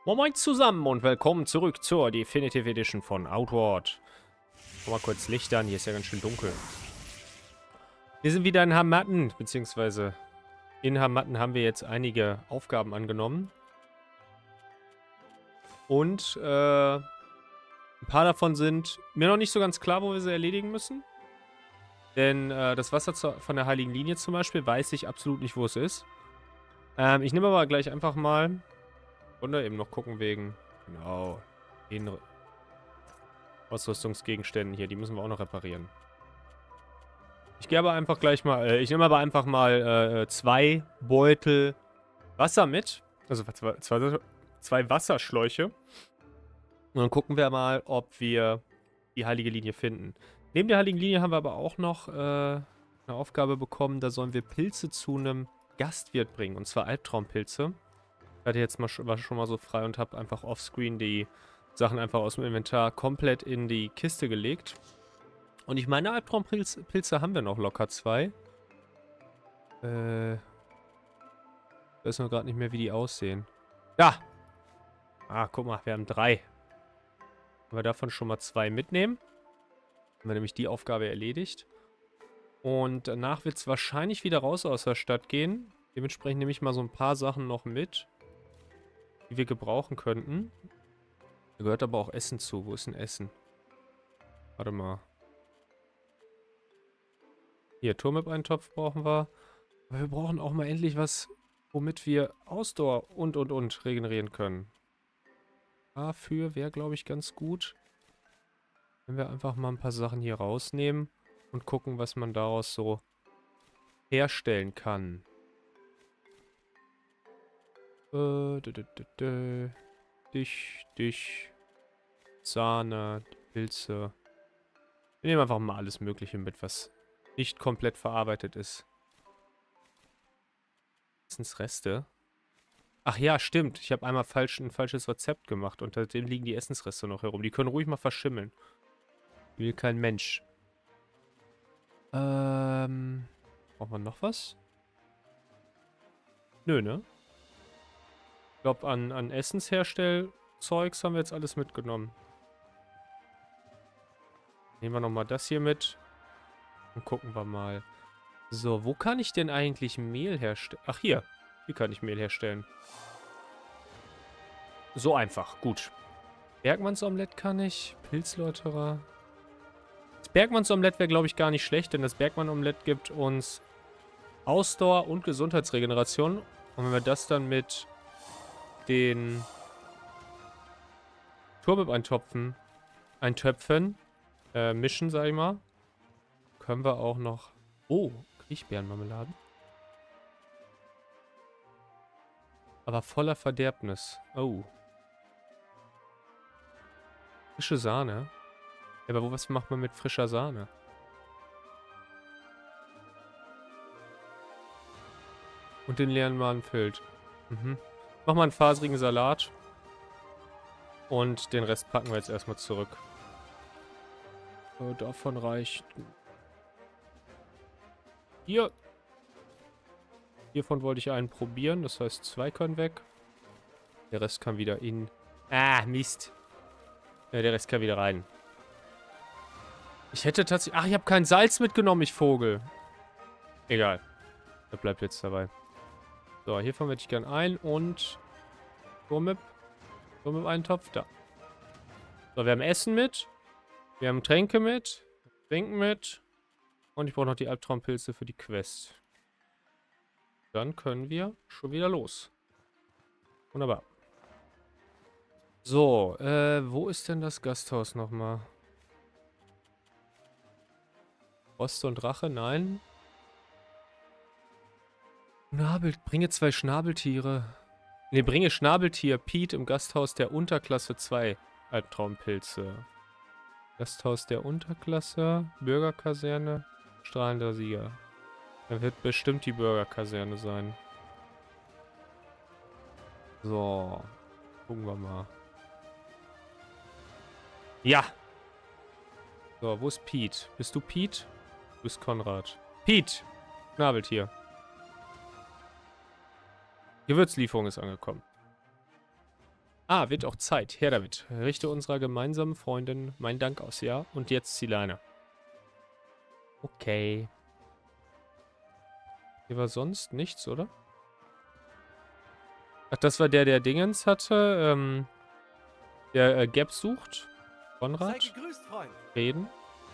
Moin Moin zusammen und willkommen zurück zur Definitive Edition von Outward. Mal kurz Licht an, hier ist ja ganz schön dunkel. Wir sind wieder in Hamatten, beziehungsweise in Hamatten haben wir jetzt einige Aufgaben angenommen. Und ein paar davon sind mir noch nicht so ganz klar, wo wir sie erledigen müssen. Denn das Wasser von der Heiligen Linie zum Beispiel weiß ich absolut nicht, wo es ist. Ich nehme aber gleich einfach mal und eben noch gucken wegen, genau, den Ausrüstungsgegenständen hier. Die müssen wir auch noch reparieren. Ich gehe aber einfach gleich mal, ich nehme aber einfach mal 2 Beutel Wasser mit. Also zwei Wasserschläuche. Und dann gucken wir mal, ob wir die Heilige Linie finden. Neben der Heiligen Linie haben wir aber auch noch eine Aufgabe bekommen. Da sollen wir Pilze zu einem Gastwirt bringen. Und zwar Albtraumpilze. Ich hatte jetzt war schon mal so frei und habe einfach offscreen die Sachen einfach aus dem Inventar komplett in die Kiste gelegt. Und ich meine, Albtraumpilze haben wir noch locker 2. Ich weiß noch gerade nicht mehr, wie die aussehen. Ja! Ah, guck mal, wir haben 3. Können wir davon schon mal 2 mitnehmen. Haben wir nämlich die Aufgabe erledigt. Und danach wird es wahrscheinlich wieder raus aus der Stadt gehen. Dementsprechend nehme ich mal so ein paar Sachen noch mit, die wir gebrauchen könnten. Da gehört aber auch Essen zu. Wo ist denn Essen? Warte mal. Hier, Turmip-Eintopf brauchen wir. Aber wir brauchen auch mal endlich was, womit wir Ausdauer und regenerieren können. Dafür wäre, glaube ich, ganz gut, wenn wir einfach mal ein paar Sachen hier rausnehmen und gucken, was man daraus so herstellen kann. Dich, Sahne, Pilze. Wir nehmen einfach mal alles Mögliche mit, was nicht komplett verarbeitet ist. Essensreste. Ach ja, stimmt. Ich habe einmal ein falsches Rezept gemacht. Unter dem liegen die Essensreste noch herum. Die können ruhig mal verschimmeln. Will kein Mensch. Brauchen wir noch was? Nö, ne? Ich glaube, an Essensherstellzeugs haben wir jetzt alles mitgenommen. Nehmen wir nochmal das hier mit. Und gucken wir mal. So, wo kann ich denn eigentlich Mehl herstellen? Ach, hier. Hier kann ich Mehl herstellen. So einfach. Gut. Bergmannsomelett kann ich. Pilzläuterer. Das Bergmannsomelett wäre, glaube ich, gar nicht schlecht, denn das Bergmann-Omelett gibt uns Ausdauer und Gesundheitsregeneration. Und wenn wir das dann mit den Eintöpfen mischen, sag ich mal, können wir auch noch... Oh, Kriechbeerenmarmeladen. Aber voller Verderbnis. Oh. Frische Sahne. Ja, aber was macht man mit frischer Sahne? Und den leeren Magenfeld. Mhm. Machen wir einen faserigen Salat. Und den Rest packen wir jetzt erstmal zurück. So, davon reicht... Hier. Hiervon wollte ich einen probieren. Das heißt, 2 können weg. Der Rest kann wieder in... Ah, Mist. Ja, der Rest kann wieder rein. Ich hätte tatsächlich... Ach, ich habe kein Salz mitgenommen, ich Vogel. Egal. Das bleibt jetzt dabei. So, hiervon hätte ich gern ein und... Turmip-Eintopf, da. So, wir haben Essen mit. Wir haben Tränke mit. Trinken mit. Und ich brauche noch die Albtraumpilze für die Quest. Dann können wir schon wieder los. Wunderbar. So, wo ist denn das Gasthaus nochmal? Ost und Drache? Nein. Bringe 2 Schnabeltiere. Ne, bringe Schnabeltier Pete im Gasthaus der Unterklasse 2 Albtraumpilze. Gasthaus der Unterklasse, Bürgerkaserne, strahlender Sieger. Da wird bestimmt die Bürgerkaserne sein. So, gucken wir mal. Ja! So, wo ist Pete? Bist du Pete? Du bist Konrad. Pete! Schnabeltier. Gewürzlieferung ist angekommen. Ah, wird auch Zeit. Her damit. Richte unserer gemeinsamen Freundin meinen Dank aus, ja? Und jetzt die Leine. Okay. Hier war sonst nichts, oder? Ach, das war der Dingens hatte. Der Gap sucht. Konrad. Sei gegrüßt, Freund. Reden.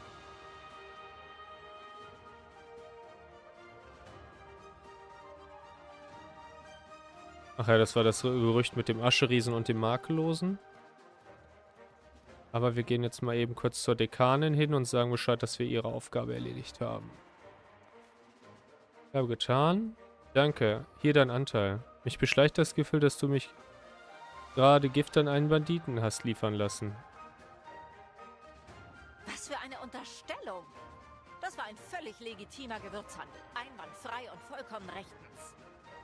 Ach ja, das war das Gerücht mit dem Ascheriesen und dem Makellosen. Aber wir gehen jetzt mal eben kurz zur Dekanin hin und sagen Bescheid, dass wir ihre Aufgabe erledigt haben. Ich habe getan. Danke. Hier dein Anteil. Mich beschleicht das Gefühl, dass du mich gerade Gift an einen Banditen hast liefern lassen. Was für eine Unterstellung! Das war ein völlig legitimer Gewürzhandel. Einwandfrei und vollkommen rechtens.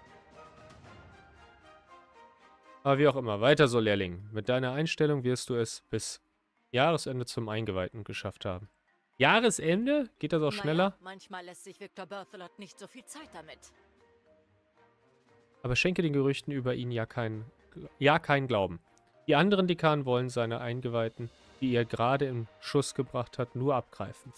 Aber wie auch immer, weiter so, Lehrling. Mit deiner Einstellung wirst du es bis Jahresende zum Eingeweihten geschafft haben. Jahresende? Geht das auch schneller? Manchmal lässt sich Victor Berthelot nicht so viel Zeit damit. Aber schenke den Gerüchten über ihn ja keinen Glauben. Die anderen Dekanen wollen seine Eingeweihten, die er gerade im Schuss gebracht hat, nur abgreifen.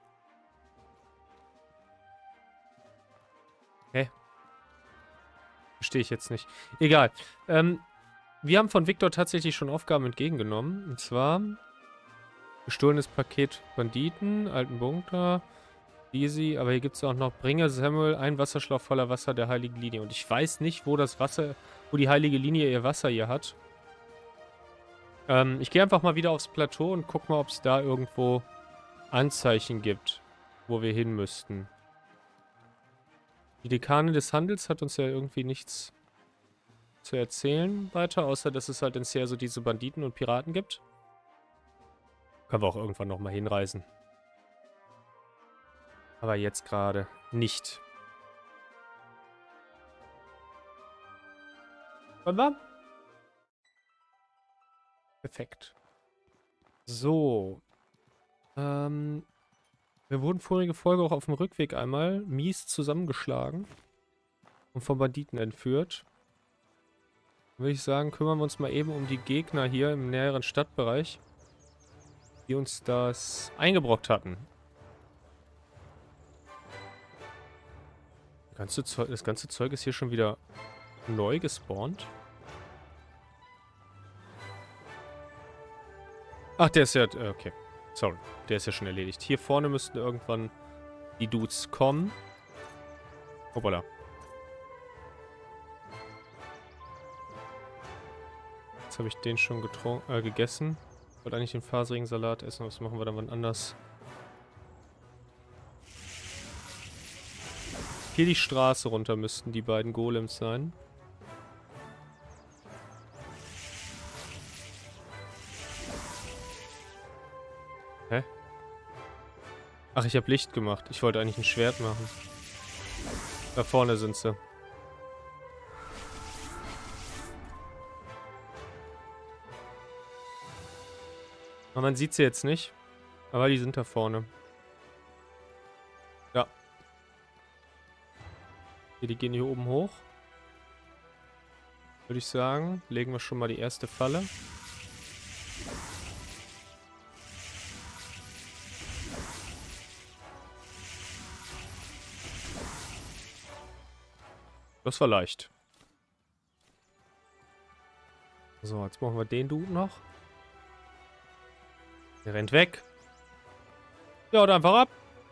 Hä? Verstehe ich jetzt nicht. Egal. Wir haben von Victor tatsächlich schon Aufgaben entgegengenommen. Und zwar gestohlenes Paket Banditen, alten Bunker, easy. Aber hier gibt es auch noch, bringe Samuel einen Wasserschlauch voller Wasser der heiligen Linie. Und ich weiß nicht, wo das Wasser, wo die heilige Linie ihr Wasser hier hat. Ich gehe einfach mal wieder aufs Plateau und guck mal, ob es da irgendwo Anzeichen gibt, wo wir hin müssten. Die Dekanin des Handels hat uns ja irgendwie nichts zu erzählen weiter, außer dass es halt in Seer so diese Banditen und Piraten gibt. Können wir auch irgendwann nochmal hinreisen. Aber jetzt gerade nicht. Wann war? Perfekt. So. Wir wurden vorige Folge auch auf dem Rückweg einmal mies zusammengeschlagen und von Banditen entführt. Würde ich sagen, kümmern wir uns mal eben um die Gegner hier im näheren Stadtbereich, die uns das eingebrockt hatten. Das ganze Zeug ist hier schon wieder neu gespawnt. Ach, der ist ja... Okay. Sorry. Der ist ja schon erledigt. Hier vorne müssten irgendwann die Dudes kommen. Hoppala. Jetzt habe ich den schon gegessen. Ich wollte eigentlich den faserigen Salat essen. Was machen wir dann wann anders? Hier die Straße runter müssten die beiden Golems sein. Hä? Ach, ich habe Licht gemacht. Ich wollte eigentlich ein Schwert machen. Da vorne sind sie. Aber man sieht sie jetzt nicht. Aber die sind da vorne. Ja. Hier, die gehen hier oben hoch. Würde ich sagen, legen wir schon mal die erste Falle. Das war leicht. So, jetzt machen wir den Dude noch. Der rennt weg. Ja, oder einfach ab.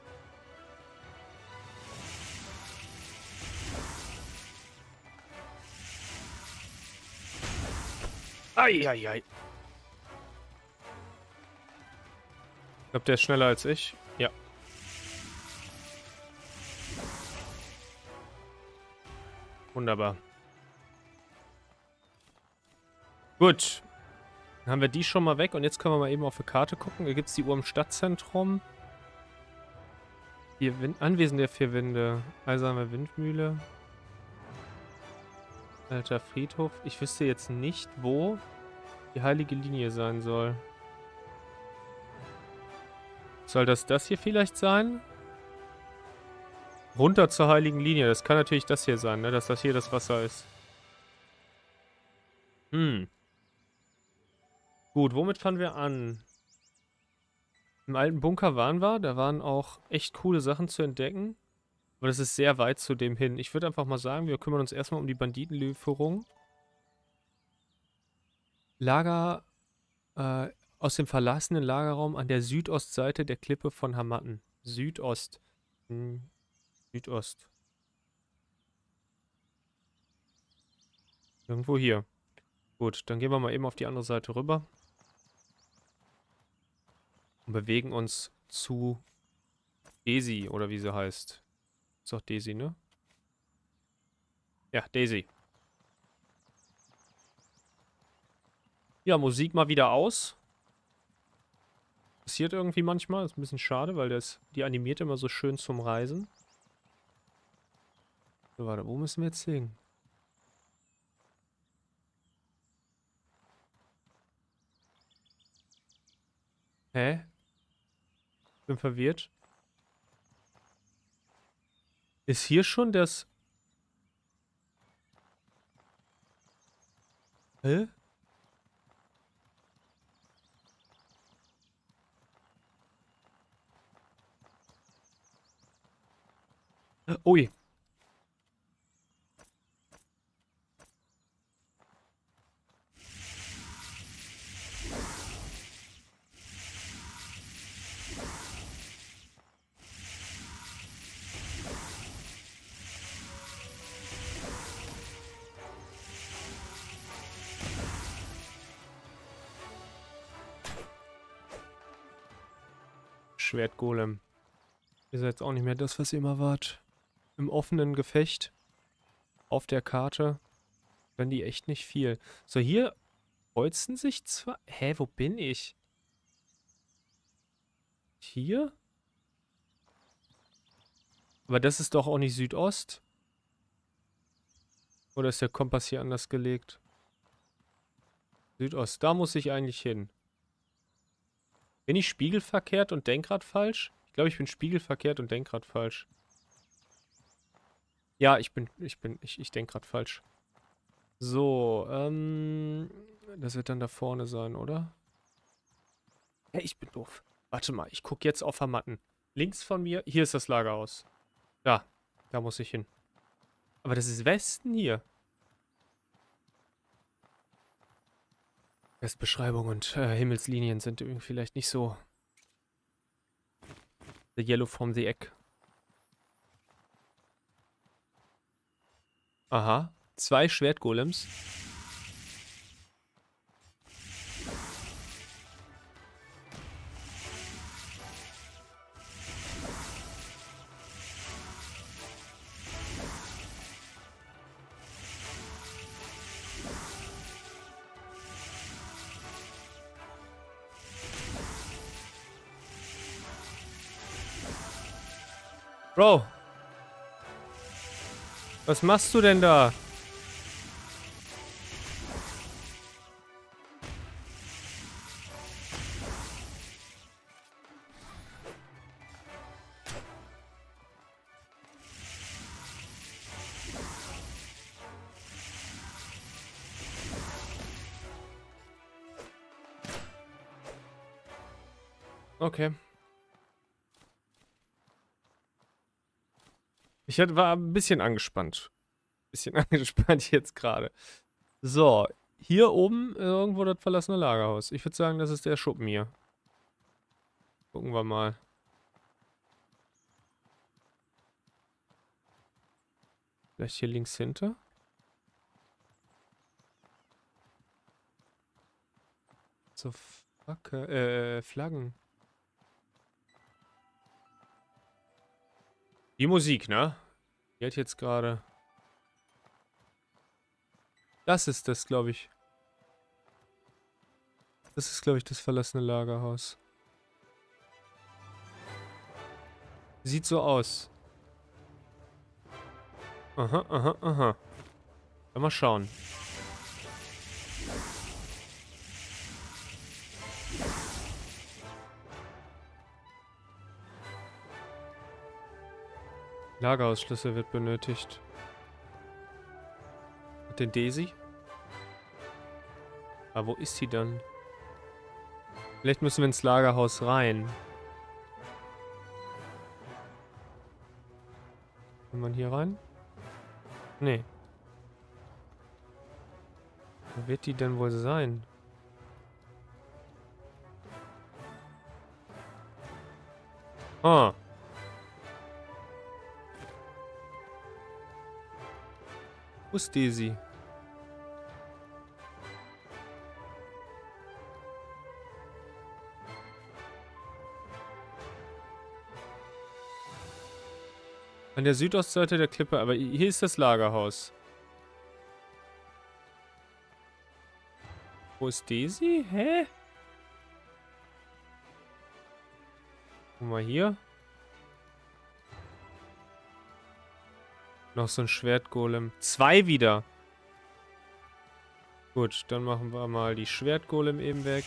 Eieiei. Ich glaube, der ist schneller als ich. Ja. Wunderbar. Gut. Dann haben wir die schon mal weg und jetzt können wir mal eben auf die Karte gucken. Hier gibt es die Uhr im Stadtzentrum. Hier Anwesen der vier Winde. Eiserne Windmühle. Alter Friedhof. Ich wüsste jetzt nicht, wo die heilige Linie sein soll. Soll das hier vielleicht sein? Runter zur heiligen Linie. Das kann natürlich das hier sein, ne? Dass das hier das Wasser ist. Hm. Gut, womit fangen wir an? Im alten Bunker waren wir. Da waren auch echt coole Sachen zu entdecken. Aber das ist sehr weit zu dem hin. Ich würde einfach mal sagen, wir kümmern uns erstmal um die Banditenlieferung. Lager aus dem verlassenen Lagerraum an der Südostseite der Klippe von Hamatten. Südost. Südost. Irgendwo hier. Gut, dann gehen wir mal eben auf die andere Seite rüber. Und bewegen uns zu Daisy, oder wie sie heißt. Ist doch Daisy, ne? Ja, Daisy. Ja, Musik mal wieder aus. Passiert irgendwie manchmal. Ist ein bisschen schade, weil die animiert immer so schön zum Reisen. So, warte, wo müssen wir jetzt hin? Hä? Bin verwirrt. Ist hier schon das... Hä? Ui. Schwertgolem. Ihr seid jetzt auch nicht mehr das, was ihr immer wart. Im offenen Gefecht. Auf der Karte. Wenn die echt nicht viel. So, hier kreuzen sich zwar... Hä, wo bin ich? Hier? Aber das ist doch auch nicht Südost? Oder ist der Kompass hier anders gelegt? Südost, da muss ich eigentlich hin. Bin ich spiegelverkehrt und denk grad falsch? Ich glaube, ich bin spiegelverkehrt und denk grad falsch. Ja, ich denk grad falsch. So, das wird dann da vorne sein, oder? Hey, ich bin doof. Warte mal, ich gucke jetzt auf Hamatten. Links von mir, hier ist das Lagerhaus. Da muss ich hin. Aber das ist Westen hier. Westbeschreibung und Himmelslinien sind irgendwie vielleicht nicht so. The yellow from the egg. Aha. 2 Schwertgolems. Bro. Was machst du denn da? Okay. War ein bisschen angespannt. Bisschen angespannt jetzt gerade. So, hier oben irgendwo das verlassene Lagerhaus. Ich würde sagen, das ist der Schuppen hier. Gucken wir mal. Vielleicht hier links hinter? So, Facke, Flaggen. Die Musik, ne? Die hat jetzt gerade... Das ist das, glaube ich. Das ist, glaube ich, das verlassene Lagerhaus. Sieht so aus. Aha, aha, aha. Mal schauen. Lagerhausschlüssel wird benötigt. Und den Daisy? Aber wo ist sie dann? Vielleicht müssen wir ins Lagerhaus rein. Kann man hier rein? Nee. Wo wird die denn wohl sein? Ah. Wo ist Daisy? An der Südostseite der Klippe, aber hier ist das Lagerhaus. Wo ist Daisy? Hä? Guck mal hier. Noch so ein Schwertgolem. 2 wieder. Gut, dann machen wir mal die Schwertgolem eben weg.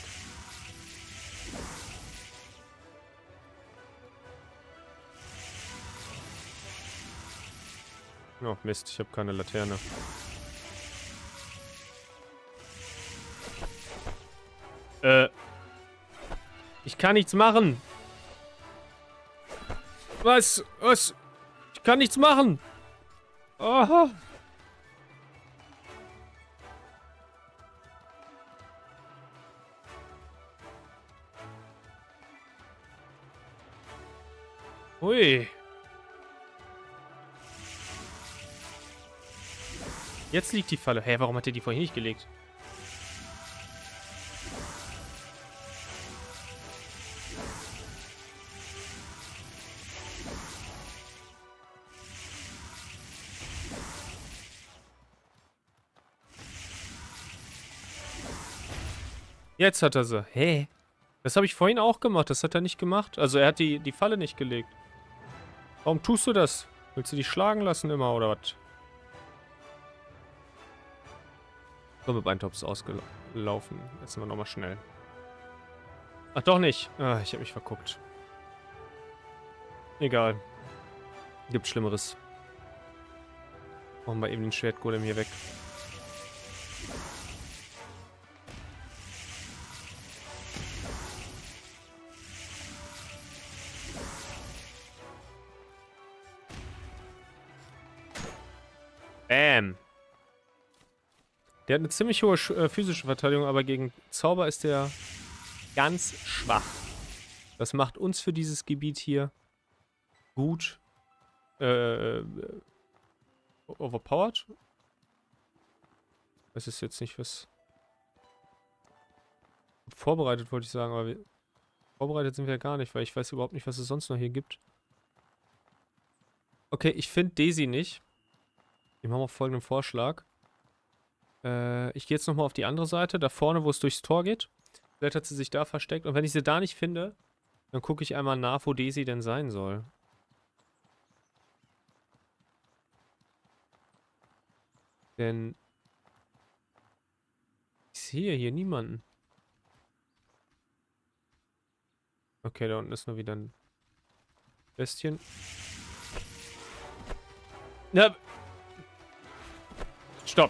Oh Mist, ich habe keine Laterne. Ich kann nichts machen. Was? Was? Ich kann nichts machen. Aha. Ui. Jetzt liegt die Falle. Hä, warum hat er die vorhin nicht gelegt? Jetzt hat er sie. Hä? Das habe ich vorhin auch gemacht. Das hat er nicht gemacht. Also er hat die Falle nicht gelegt. Warum tust du das? Willst du dich schlagen lassen immer, oder was? So, mit Beintopf ist ausgelaufen. Jetzt sind wir nochmal schnell. Ach, doch nicht. Ah, ich habe mich verguckt. Egal. Gibt Schlimmeres. Machen wir eben den Schwertgolem hier weg. Bam. Der hat eine ziemlich hohe physische Verteidigung, aber gegen Zauber ist der ganz schwach. Das macht uns für dieses Gebiet hier gut overpowered. Das ist jetzt nicht was... Vorbereitet wollte ich sagen, aber vorbereitet sind wir ja gar nicht, weil ich weiß überhaupt nicht, was es sonst noch hier gibt. Okay, ich finde Daisy nicht. Ich mache mal folgenden Vorschlag. Ich gehe jetzt nochmal auf die andere Seite, da vorne, wo es durchs Tor geht. Vielleicht hat sie sich da versteckt. Und wenn ich sie da nicht finde, dann gucke ich einmal nach, wo Daisy denn sein soll. Denn ich sehe hier niemanden. Okay, da unten ist nur wieder ein Bestien. Na! Stopp!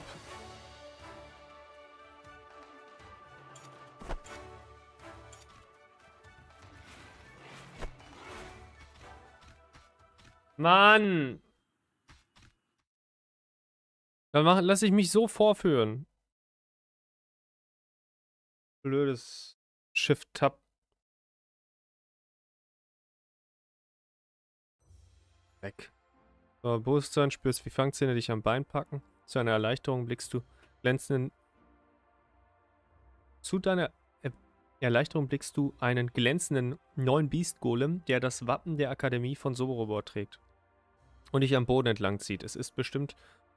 Mann! Dann lasse ich mich so vorführen. Blödes Shift-Tab. Weg. So, Bewusstsein, spürst, wie Fangzähne dich am Bein packen. Zu einer Erleichterung blickst du glänzenden... Zu deiner Erleichterung blickst du einen glänzenden neuen Beast-Golem, der das Wappen der Akademie von Soborobo trägt. Und dich am Boden entlang zieht. Er ist bestimmt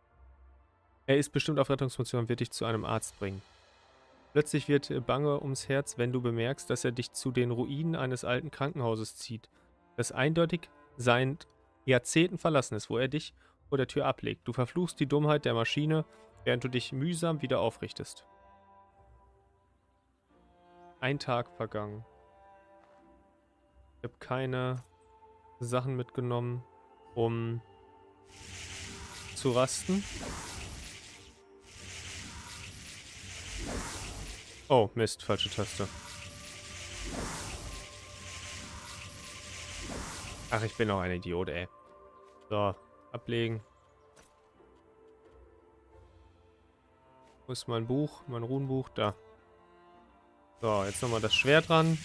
auf Rettungsfunktion und wird dich zu einem Arzt bringen. Plötzlich wird bange ums Herz, wenn du bemerkst, dass er dich zu den Ruinen eines alten Krankenhauses zieht, das eindeutig seit Jahrzehnten verlassen ist, wo er dich vor der Tür ablegt. Du verfluchst die Dummheit der Maschine, während du dich mühsam wieder aufrichtest. Ein Tag vergangen. Ich habe keine Sachen mitgenommen, um zu rasten. Oh, Mist, falsche Taste. Ach, ich bin auch ein Idiot, ey. So, ablegen. Wo ist mein Buch? Mein Runenbuch? Da. So, jetzt nochmal das Schwert dran.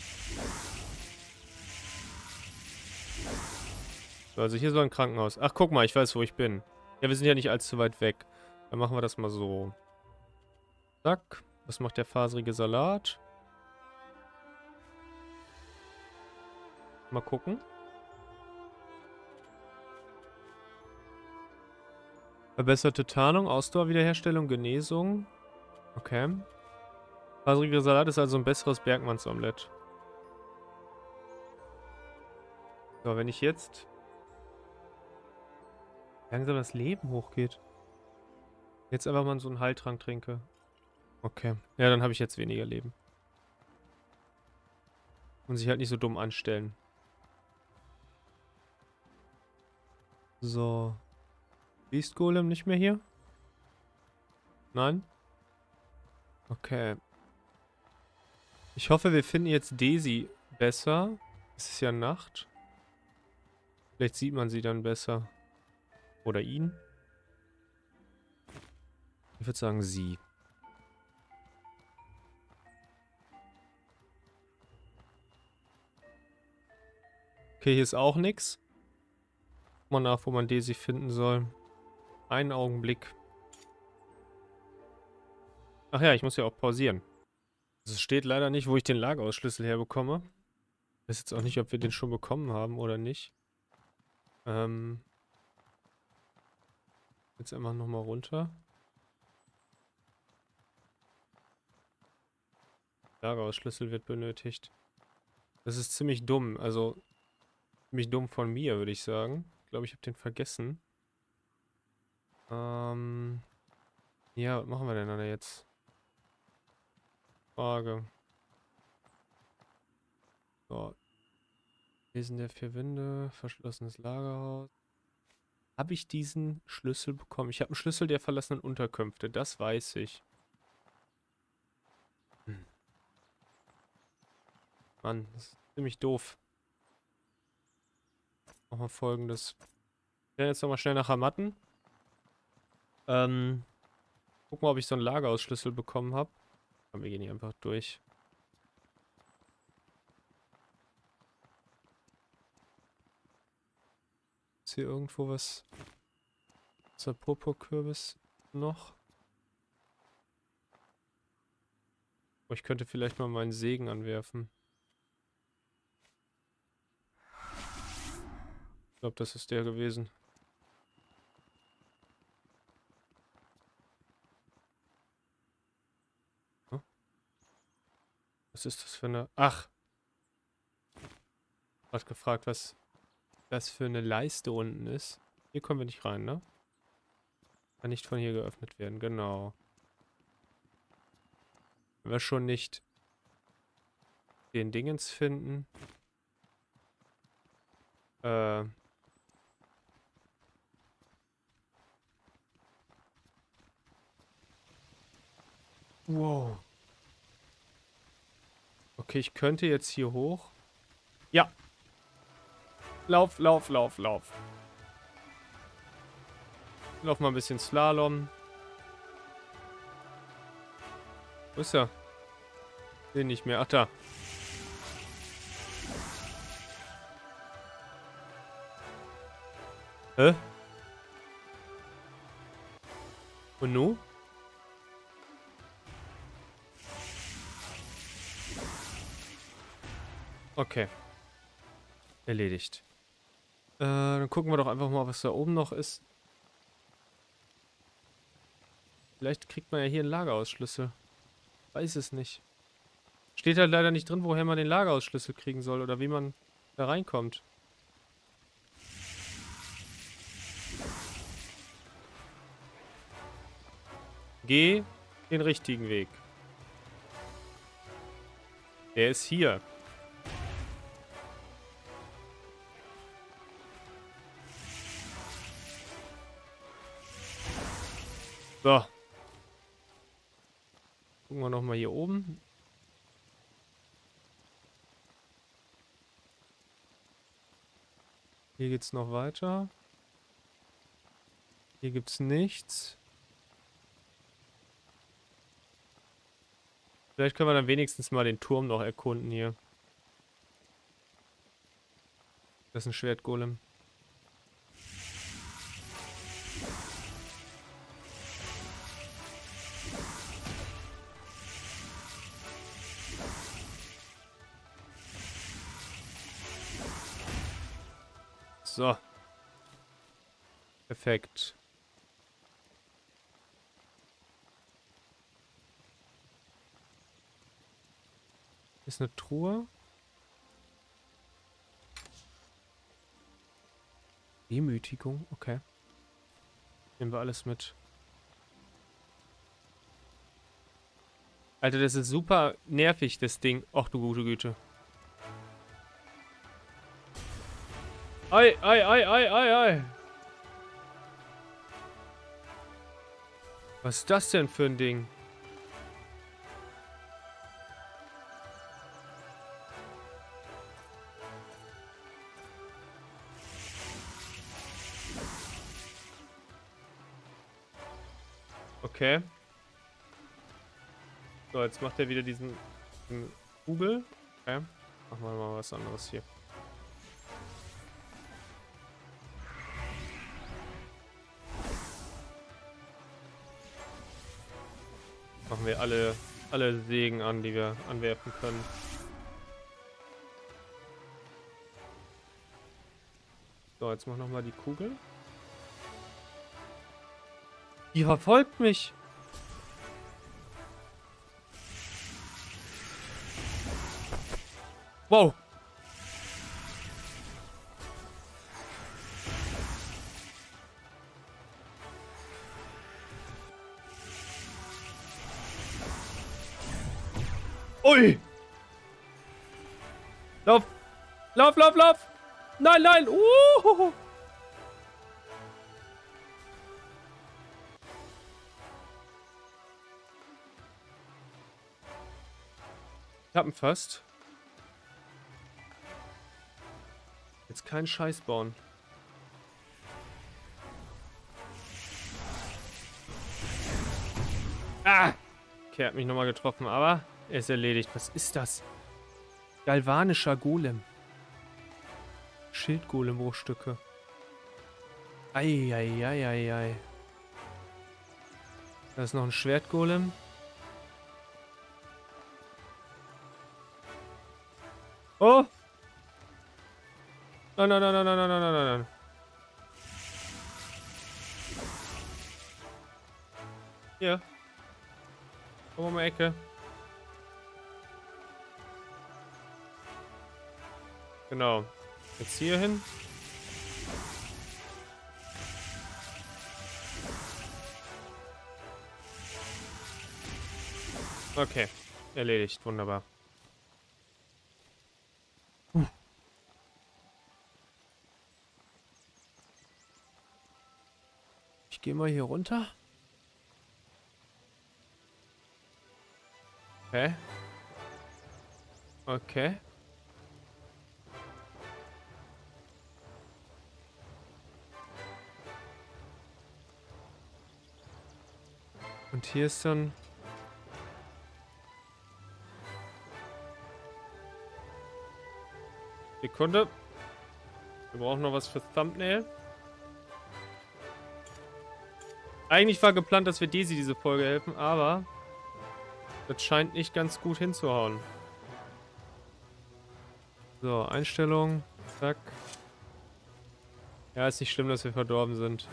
So, also hier so ein Krankenhaus. Ach, guck mal, ich weiß, wo ich bin. Ja, wir sind ja nicht allzu weit weg. Dann machen wir das mal so. Zack. Was macht der faserige Salat? Mal gucken. Verbesserte Tarnung, Ausdauerwiederherstellung, Genesung. Okay. Faseriger Salat ist also ein besseres Bergmannsomelett. So, wenn ich jetzt langsam das Leben hochgeht. Jetzt einfach mal so einen Heiltrank trinke. Okay. Ja, dann habe ich jetzt weniger Leben. Und sich halt nicht so dumm anstellen. So. Beast Golem nicht mehr hier? Nein? Okay. Ich hoffe, wir finden jetzt Daisy besser. Es ist ja Nacht. Vielleicht sieht man sie dann besser. Oder ihn. Ich würde sagen sie. Okay, hier ist auch nichts. Guck mal nach, wo man Daisy finden soll. Einen Augenblick. Ach ja, ich muss ja auch pausieren. Es steht leider nicht, wo ich den Lagerausschlüssel herbekomme. Ich weiß jetzt auch nicht, ob wir den schon bekommen haben oder nicht. Jetzt einfach nochmal runter. Lagerausschlüssel wird benötigt. Das ist ziemlich dumm. Also, ziemlich dumm von mir, würde ich sagen. Ich glaube, ich habe den vergessen. Ja, was machen wir denn da jetzt? Frage. So. Lesen der 4 Wände, verschlossenes Lagerhaus. Habe ich diesen Schlüssel bekommen? Ich habe einen Schlüssel der verlassenen Unterkünfte, das weiß ich. Mann, das ist ziemlich doof. Machen wir Folgendes. Ich werde jetzt nochmal schnell nach Hamatten. Gucken, ob ich so einen Lagerausschlüssel bekommen habe. Wir gehen hier einfach durch. Ist hier irgendwo was? Ist der Purpurkürbis noch? Oh, ich könnte vielleicht mal meinen Segen anwerfen. Ich glaube, das ist der gewesen. Hm? Was ist das für eine... Ach! Ich hab gefragt, was das für eine Leiste unten ist. Hier kommen wir nicht rein, ne? Kann nicht von hier geöffnet werden, genau. Wenn wir schon nicht den Dingens finden. Wow. Okay, ich könnte jetzt hier hoch. Ja. Lauf, lauf, lauf, lauf. Lauf mal ein bisschen Slalom. Wo ist er? Den nicht mehr. Ach, da. Hä? Und nu? Okay. Erledigt. Dann gucken wir doch einfach mal, was da oben noch ist. Vielleicht kriegt man ja hier einen Lagerausschlüssel. Weiß es nicht. Steht halt leider nicht drin, woher man den Lagerausschlüssel kriegen soll oder wie man da reinkommt. Geh den richtigen Weg. Er ist hier. So. Gucken wir nochmal hier oben. Hier geht's noch weiter. Hier gibt's nichts. Vielleicht können wir dann wenigstens mal den Turm noch erkunden hier. Das ist ein Schwertgolem. So. Perfekt. Ist eine Truhe. Demütigung, okay. Nehmen wir alles mit. Alter, das ist super nervig, das Ding. Ach du gute Güte. Ei, ei, ei, ei, ei, ei. Was ist das denn für ein Ding? Okay. So, jetzt macht er wieder diesen Kugel. Okay. Machen wir mal was anderes hier. Machen wir alle Sägen an, die wir anwerfen können. So, jetzt mach nochmal die Kugel. Die verfolgt mich. Wow. Ui. Lauf. Lauf, lauf, lauf. Nein, nein. Ich hab ihn fast. Jetzt keinen Scheiß bauen. Ah! Okay, er hat mich nochmal getroffen, aber er ist erledigt. Was ist das? Galvanischer Golem. Schildgolem-Bruchstücke. Eieieiei. Da ist noch ein Schwertgolem. Oh! Nein, nein, nein, nein, nein, nein, nein, nein, nein. Hier. Komm um die Ecke. Genau. Jetzt hier hin. Okay. Erledigt. Wunderbar. Ich gehe mal hier runter. Okay. Okay. Und hier ist dann... Sekunde. Wir brauchen noch was für Thumbnail. Eigentlich war geplant, dass wir Daisy diese Folge helfen, aber das scheint nicht ganz gut hinzuhauen. So, Einstellung. Zack. Ja, ist nicht schlimm, dass wir verdorben sind.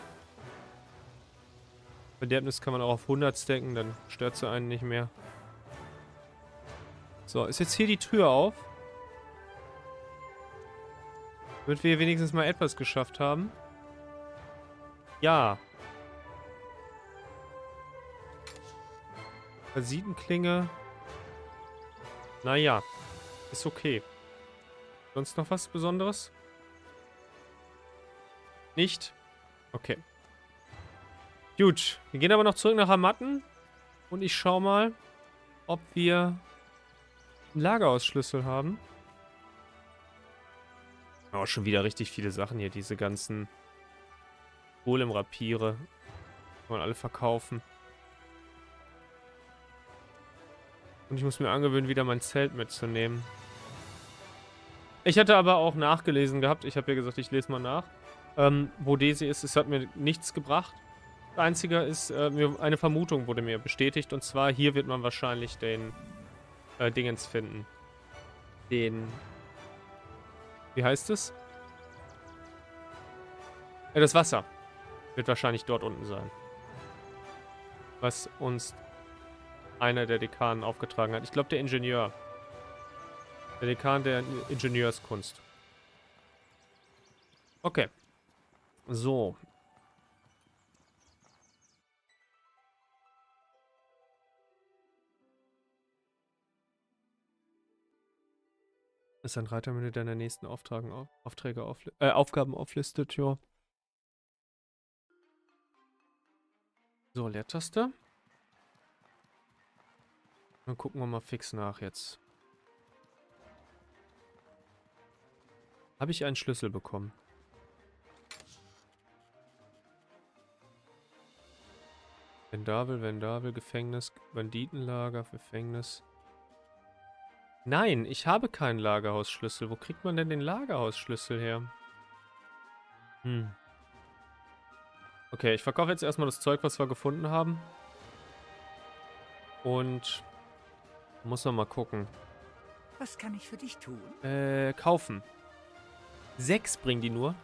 Verderbnis kann man auch auf 100 stacken, dann stört sie einen nicht mehr. So, ist jetzt hier die Tür auf? Damit wir wenigstens mal etwas geschafft haben. Ja. Parasitenklinge. Naja. Ist okay. Sonst noch was Besonderes? Nicht? Okay. Gut. Wir gehen aber noch zurück nach Hamatten. Und ich schau mal, ob wir einen Lagerausschlüssel haben. Oh, schon wieder richtig viele Sachen hier. Diese ganzen Golem-Rapiere. Kann man alle verkaufen. Und ich muss mir angewöhnen, wieder mein Zelt mitzunehmen. Ich hatte aber auch nachgelesen gehabt. Ich habe ja gesagt, ich lese mal nach. Wo Daisy ist, es hat mir nichts gebracht. Das Einzige ist, eine Vermutung wurde mir bestätigt. Und zwar, hier wird man wahrscheinlich den Dingens finden. Den... Wie heißt es? Ja, das Wasser. Wird wahrscheinlich dort unten sein. Was uns einer der Dekanen aufgetragen hat. Ich glaube, der Ingenieur. Der Dekan der Ingenieurskunst. Okay. So. Ist ein Reitermenü deiner nächsten Aufgaben auflistet, ja. So, Leertaste. Dann gucken wir mal fix nach jetzt. Habe ich einen Schlüssel bekommen? Vendavel, Gefängnis, Banditenlager, Gefängnis. Nein, ich habe keinen Lagerhausschlüssel. Wo kriegt man denn den Lagerhausschlüssel her? Okay, ich verkaufe jetzt erstmal das Zeug, was wir gefunden haben. Und muss noch mal gucken. Was kann ich für dich tun? Kaufen. 6 bringen die nur.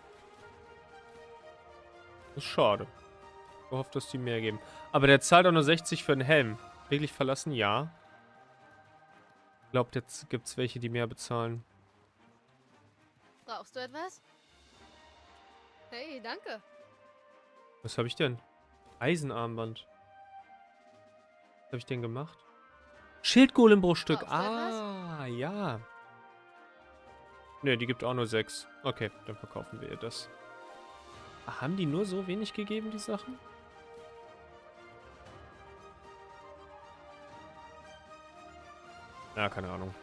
Das ist schade. Ich hoffe, dass die mehr geben. Aber der zahlt auch nur 60 für einen Helm. Wirklich verlassen? Ja. Glaubt, jetzt gibt es welche, die mehr bezahlen. Brauchst du etwas? Hey, danke. Was habe ich denn? Eisenarmband. Was habe ich denn gemacht? Schildgolembruchstück. Ah, ja. Ne, die gibt auch nur 6. Okay, dann verkaufen wir ihr das. Ah, haben die nur so wenig gegeben, die Sachen? Ja, keine Ahnung.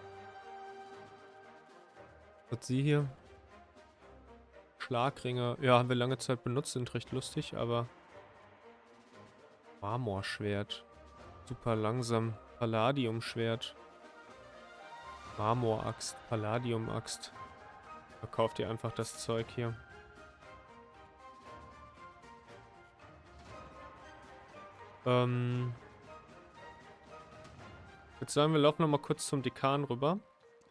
Was hat sie hier? Schlagringe. Ja, haben wir lange Zeit benutzt, sind recht lustig, aber... Marmorschwert. Super langsam. Palladiumschwert. Marmoraxt. Palladiumaxt. Verkauft ihr einfach das Zeug hier. Ich würde sagen, wir laufen noch mal kurz zum Dekan rüber.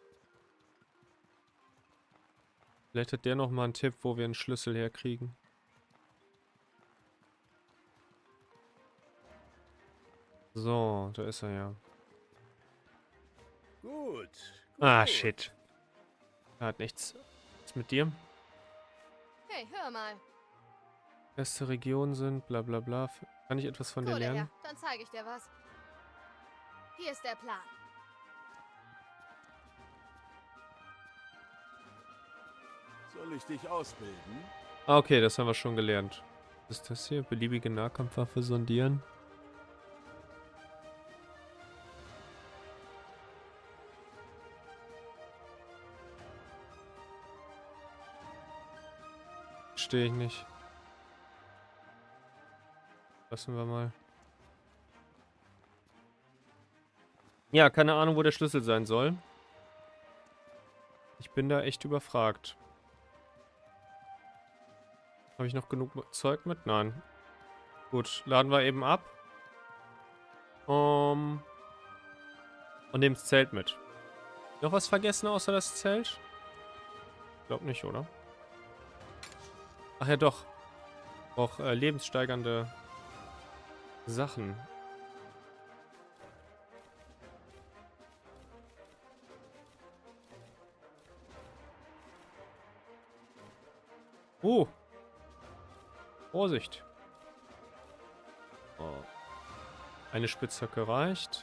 Vielleicht hat der noch mal einen Tipp, wo wir einen Schlüssel herkriegen. So, da ist er ja. Gut. Ah, shit. Er hat nichts. Was mit dir? Hey, hör mal. Beste Region sind, bla bla bla. Kann ich etwas von dir Kohle lernen? her, dann zeige ich dir was. Hier ist der Plan. Soll ich dich ausbilden? Ah, okay, das haben wir schon gelernt. Was ist das hier? Beliebige Nahkampfwaffe sondieren. Verstehe ich nicht. Lassen wir mal. Ja, keine Ahnung, wo der Schlüssel sein soll. Ich bin da echt überfragt. Habe ich noch genug Zeug mit? Nein. Gut, laden wir eben ab. Und nehmen das Zelt mit. Noch was vergessen außer das Zelt? Glaub nicht, oder? Ach ja, doch. Auch lebenssteigernde Sachen. Vorsicht. Oh. Eine Spitzhacke reicht.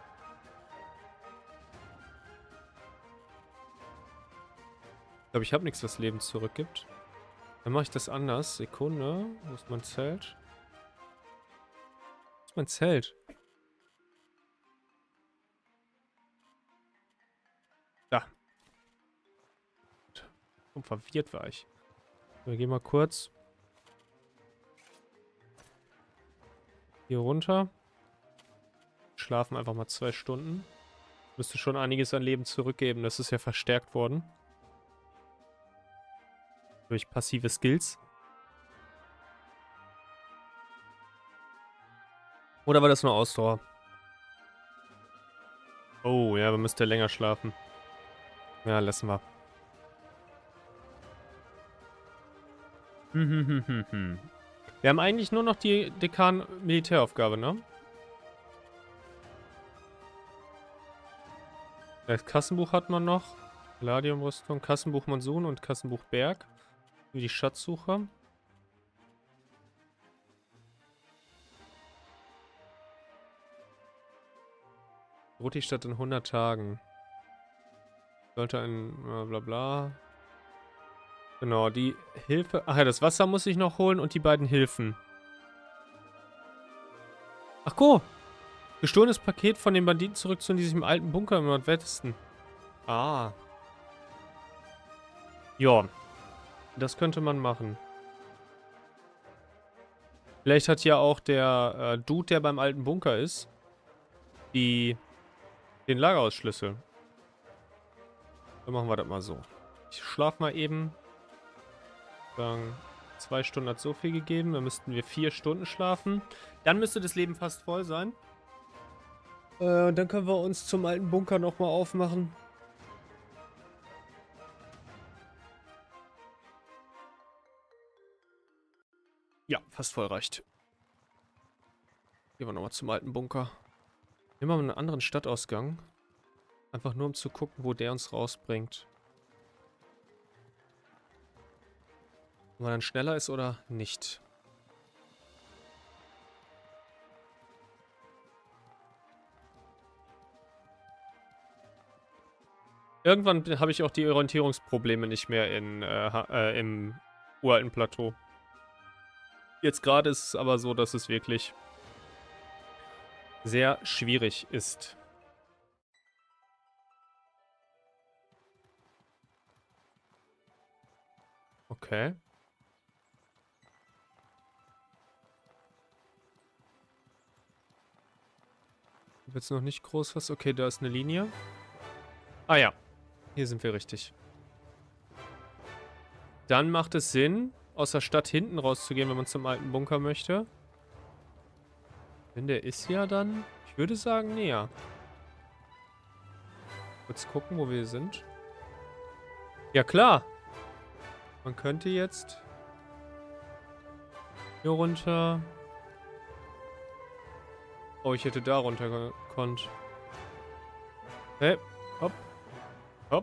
Ich glaube, ich habe nichts, was Leben zurückgibt. Dann mache ich das anders. Sekunde. Wo ist mein Zelt? Wo ist mein Zelt? Da. Gut. Und verwirrt war ich. Wir gehen mal kurz hier runter. Schlafen einfach mal 2 Stunden. Müsste schon einiges an Leben zurückgeben. Das ist ja verstärkt worden. Durch passive Skills. Oder war das nur Ausdauer? Oh, ja, wir müssten länger schlafen. Ja, lassen wir. Wir haben eigentlich nur noch die Dekan-Militäraufgabe, ne? Das Kassenbuch hat man noch. Palladium-Rüstung, Kassenbuch Monsun und Kassenbuch Berg. Wie die Schatzsucher. Droht die Stadt in 100 Tagen. Sollte ein bla bla. Genau, die Hilfe. Ach ja, das Wasser muss ich noch holen und die beiden Hilfen. Ach go! Gestohlenes Paket von den Banditen zurück zu diesem alten Bunker im Nordwesten. Ah. Ja. Das könnte man machen. Vielleicht hat ja auch der Dude, der beim alten Bunker ist, den Lagerhausschlüssel. Dann machen wir das mal so. Ich schlafe mal eben. Dann 2 Stunden hat so viel gegeben. Dann müssten wir 4 Stunden schlafen. Dann müsste das Leben fast voll sein. Dann können wir uns zum alten Bunker nochmal aufmachen. Ja, fast voll reicht. Gehen wir nochmal zum alten Bunker. Nehmen wir mal einen anderen Stadtausgang. Einfach nur um zu gucken, wo der uns rausbringt. Ob man dann schneller ist oder nicht. Irgendwann habe ich auch die Orientierungsprobleme nicht mehr im uralten Plateau. Jetzt gerade ist es aber so, dass es wirklich sehr schwierig ist. Okay. Jetzt noch nicht groß was. Okay, da ist eine Linie. Ah ja. Hier sind wir richtig. Dann macht es Sinn, aus der Stadt hinten rauszugehen, wenn man zum alten Bunker möchte. Denn der ist ja dann, ich würde sagen, näher. Kurz gucken, wo wir sind. Ja, klar. Man könnte jetzt hier runter. Oh, ich hätte da runter gekonnt. Hey, hopp. Hopp.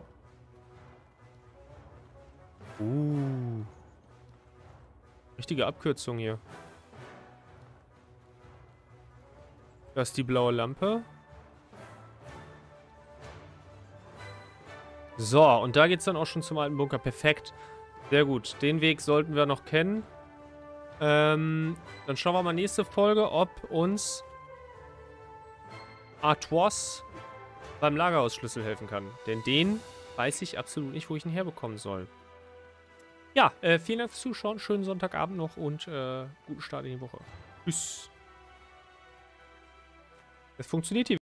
Richtige Abkürzung hier. Da ist die blaue Lampe. So, und da geht's dann auch schon zum alten Bunker. Perfekt. Sehr gut. Den Weg sollten wir noch kennen. Dann schauen wir mal nächste Folge, ob uns Artois beim Lagerhausschlüssel helfen kann. Denn den weiß ich absolut nicht, wo ich ihn herbekommen soll. Ja, vielen Dank fürs Zuschauen. Schönen Sonntagabend noch und guten Start in die Woche. Tschüss. Es funktioniert hier.